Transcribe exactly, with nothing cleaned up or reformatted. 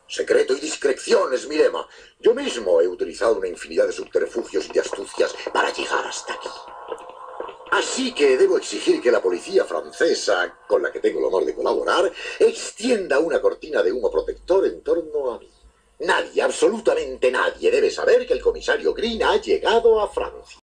Secreto y discreción es mi lema. Yo mismo he utilizado una infinidad de subterfugios y de astucias para llegar hasta aquí. Así que debo exigir que la policía francesa, con la que tengo el honor de colaborar, extienda una cortina de humo protector en torno a mí. Nadie, absolutamente nadie, debe saber que el comisario Green ha llegado a Francia.